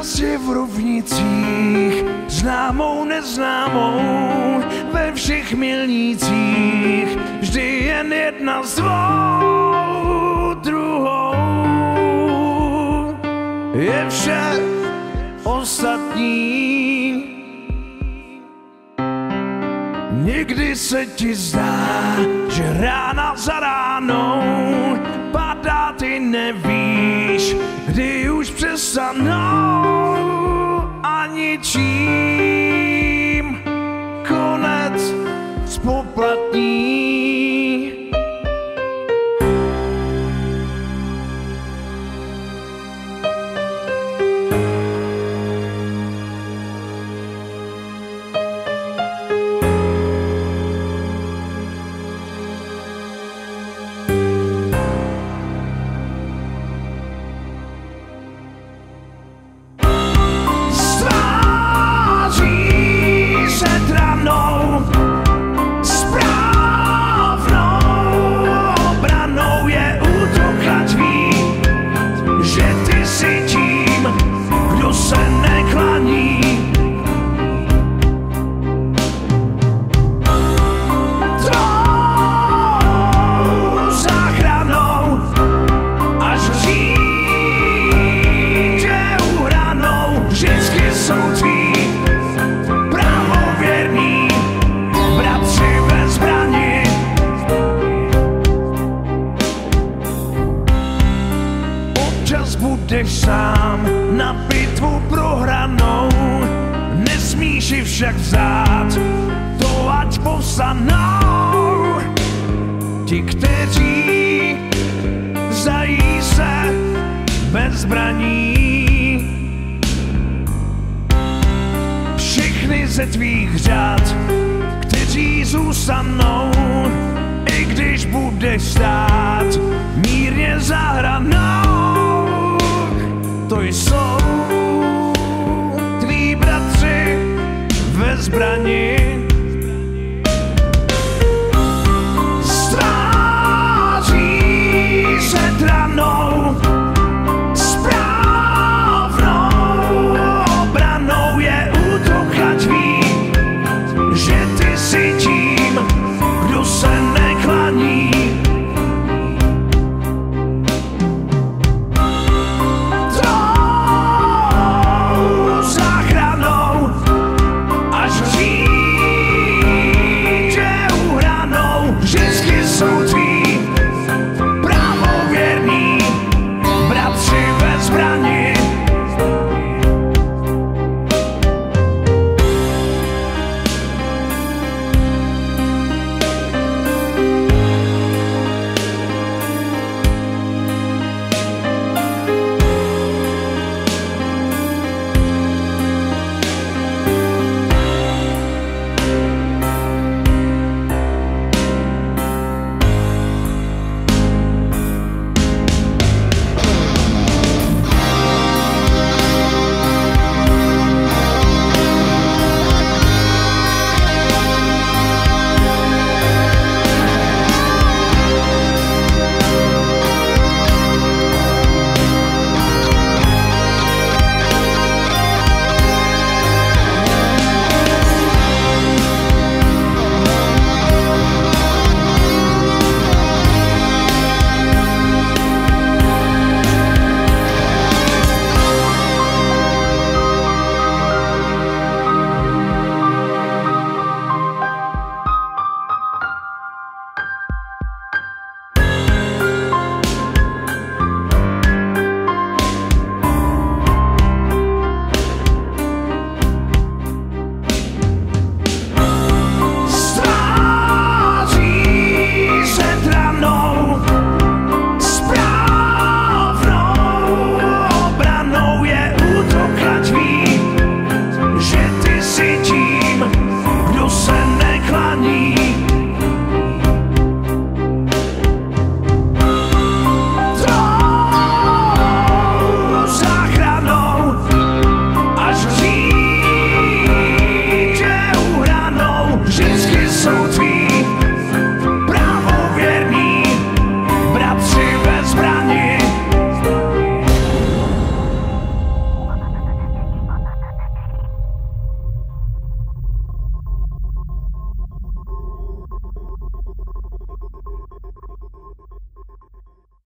Šťastě v rovnicích, známou, neznámou, ve všech milnících, vždy jen jedna s tvou druhou. Je vše ostatní. Někdy se ti zdá, že rána za ránou padá, ty nevíš, kdy už přestanou a ničím konec spoplatní. Budeš sám na bitvu prohranou, nesmíš ji však vzát, to ať povstanou. Ti, kteří zdají se bez zbraní, všichni ze tvých řad, kteří zůstanou, i když budeš stát mírně za hranou.